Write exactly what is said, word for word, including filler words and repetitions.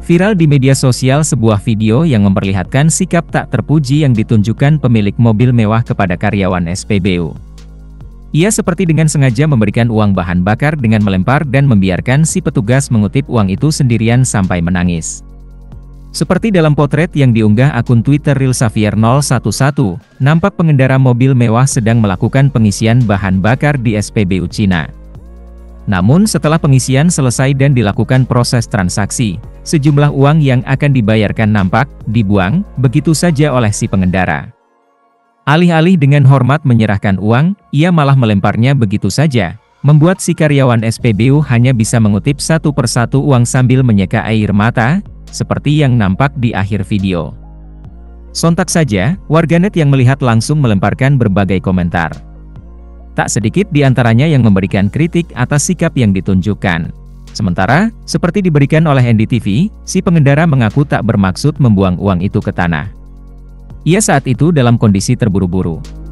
Viral di media sosial sebuah video yang memperlihatkan sikap tak terpuji yang ditunjukkan pemilik mobil mewah kepada karyawan S P B U. Ia seperti dengan sengaja memberikan uang bahan bakar dengan melempar dan membiarkan si petugas mengutip uang itu sendirian sampai menangis. Seperti dalam potret yang diunggah akun Twitter Real Xavier nol satu satu, nampak pengendara mobil mewah sedang melakukan pengisian bahan bakar di S P B U Cina. Namun setelah pengisian selesai dan dilakukan proses transaksi, sejumlah uang yang akan dibayarkan nampak dibuang begitu saja oleh si pengendara. Alih-alih dengan hormat menyerahkan uang, ia malah melemparnya begitu saja, membuat si karyawan S P B U hanya bisa mengutip satu persatu uang sambil menyeka air mata, seperti yang nampak di akhir video. Sontak saja, warganet yang melihat langsung melemparkan berbagai komentar. Tak sedikit di antaranya yang memberikan kritik atas sikap yang ditunjukkan. Sementara, seperti diberikan oleh N D T V, si pengendara mengaku tak bermaksud membuang uang itu ke tanah. Ia saat itu dalam kondisi terburu-buru.